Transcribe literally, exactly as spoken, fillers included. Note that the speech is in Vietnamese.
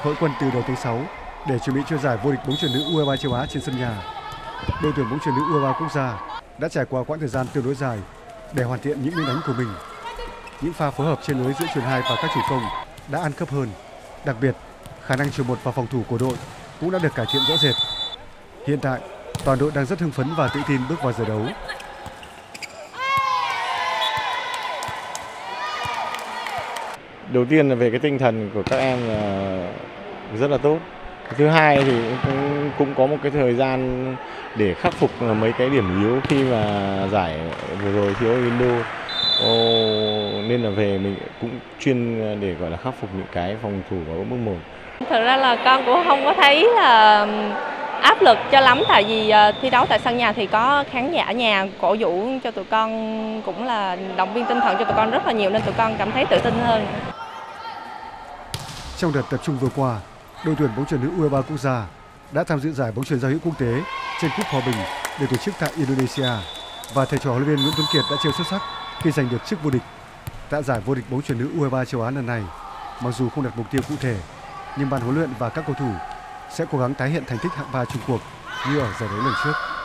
hội quân từ đầu tháng sáu để chuẩn bị cho giải vô địch bóng chuyền nữ U hai ba châu Á trên sân nhà. Đội tuyển bóng chuyền nữ U hai ba quốc gia đã trải qua quãng thời gian tương đối dài để hoàn thiện những miếng đánh của mình. Những pha phối hợp trên lưới giữa chuyền hai và các chủ công đã ăn khớp hơn. Đặc biệt, khả năng chuyền một và phòng thủ của đội cũng đã được cải thiện rõ rệt. Hiện tại, toàn đội đang rất hưng phấn và tự tin bước vào giờ đấu. Đầu tiên là về cái tinh thần của các em là rất là tốt. Thứ hai thì cũng, cũng có một cái thời gian để khắc phục mấy cái điểm yếu khi mà giải vừa rồi thiếu Indo. Oh, nên là về mình cũng chuyên để gọi là khắc phục những cái phòng thủ ở bước một. Thực ra là con cũng không có thấy là áp lực cho lắm, tại vì thi đấu tại sân nhà thì có khán giả nhà cổ vũ cho tụi con, cũng là động viên tinh thần cho tụi con rất là nhiều, nên tụi con cảm thấy tự tin hơn. Trong đợt tập trung vừa qua, đội tuyển bóng chuyền nữ U hai ba quốc gia đã tham dự giải bóng chuyền giao hữu quốc tế trên cúp Hòa Bình được tổ chức tại Indonesia, và thầy trò huấn luyện viên Nguyễn Tuấn Kiệt đã chơi xuất sắc khi giành được chức vô địch. Tại giải vô địch bóng chuyền nữ U hai ba châu Á lần này, mặc dù không đặt mục tiêu cụ thể, nhưng ban huấn luyện và các cầu thủ sẽ cố gắng tái hiện thành tích hạng ba chung cuộc như ở giải đấu lần trước.